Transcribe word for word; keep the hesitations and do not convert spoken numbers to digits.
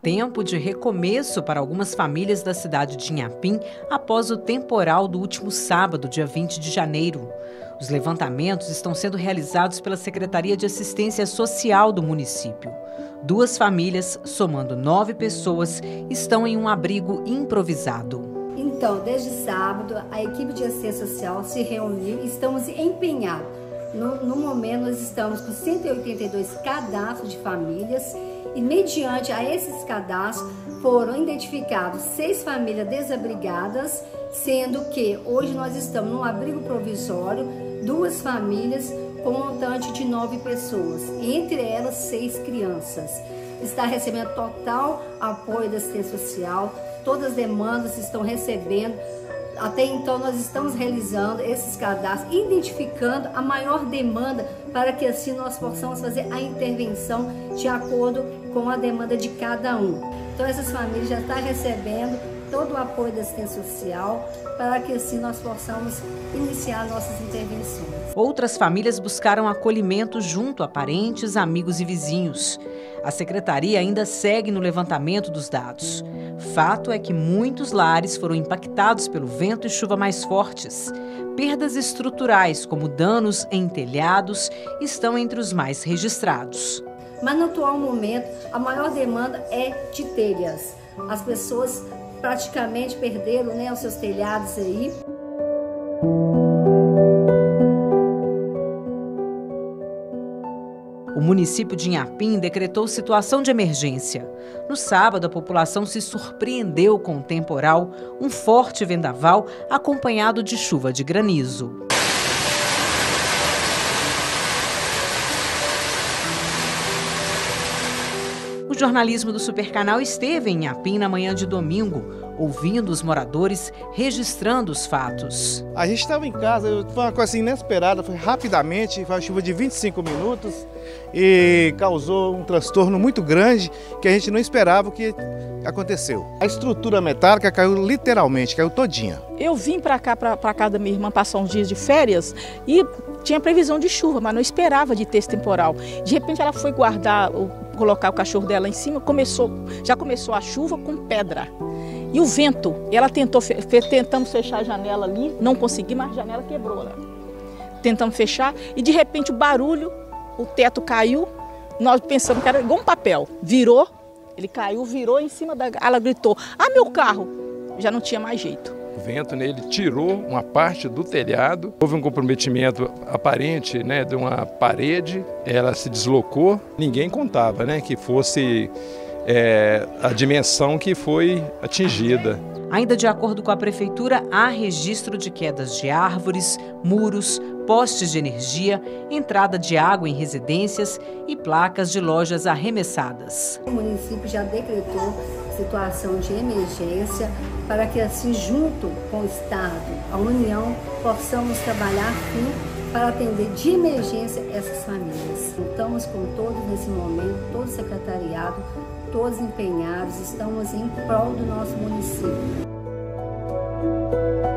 Tempo de recomeço para algumas famílias da cidade de Inhapim após o temporal do último sábado, dia vinte de janeiro. Os levantamentos estão sendo realizados pela Secretaria de Assistência Social do município. Duas famílias, somando nove pessoas, estão em um abrigo improvisado. Então, desde sábado, a equipe de assistência social se reuniu e estamos empenhados. No, no momento, nós estamos com cento e oitenta e dois cadastros de famílias e, mediante a esses cadastros, foram identificados seis famílias desabrigadas, sendo que hoje nós estamos num abrigo provisório, duas famílias com um montante de nove pessoas, entre elas seis crianças. Está recebendo total apoio da assistência social, todas as demandas estão recebendo. Até então nós estamos realizando esses cadastros, identificando a maior demanda para que assim nós possamos fazer a intervenção de acordo com a demanda de cada um. Então essas famílias já estão recebendo todo o apoio da assistência social para que assim nós possamos iniciar nossas intervenções. Outras famílias buscaram acolhimento junto a parentes, amigos e vizinhos. A secretaria ainda segue no levantamento dos dados. Fato é que muitos lares foram impactados pelo vento e chuva mais fortes. Perdas estruturais, como danos em telhados, estão entre os mais registrados. Mas no atual momento, a maior demanda é de telhas. As pessoas praticamente perderam, né, os seus telhados aí. O município de Inhapim decretou situação de emergência. No sábado, a população se surpreendeu com o temporal, um forte vendaval acompanhado de chuva de granizo. O jornalismo do Supercanal esteve em Inhapim na manhã de domingo, ouvindo os moradores, registrando os fatos. A gente estava em casa, foi uma coisa assim inesperada, foi rapidamente, foi uma chuva de vinte e cinco minutos e causou um transtorno muito grande que a gente não esperava o que aconteceu. A estrutura metálica caiu literalmente, caiu todinha. Eu vim para cá, para a casa da minha irmã, passar uns dias de férias e tinha previsão de chuva, mas não esperava de ter esse temporal. De repente ela foi guardar, colocar o cachorro dela em cima, começou, já começou a chuva com pedra. E o vento, ela tentou, tentamos fechar a janela ali, não consegui, mas a janela quebrou lá. Tentamos fechar e de repente o barulho, o teto caiu, nós pensamos que era igual um papel, virou, ele caiu, virou em cima da... Ela gritou, ah, meu carro! Já não tinha mais jeito. O vento nele tirou uma parte do telhado, houve um comprometimento aparente, né, de uma parede, ela se deslocou, ninguém contava, né, que fosse é, a dimensão que foi atingida. Ainda de acordo com a prefeitura, há registro de quedas de árvores, muros, postes de energia, entrada de água em residências e placas de lojas arremessadas. O município já decretou situação de emergência para que assim, junto com o Estado, a União, possamos trabalhar sim para atender de emergência essas famílias. Estamos com todos nesse momento, todo o secretariado, todos empenhados, estamos em prol do nosso município.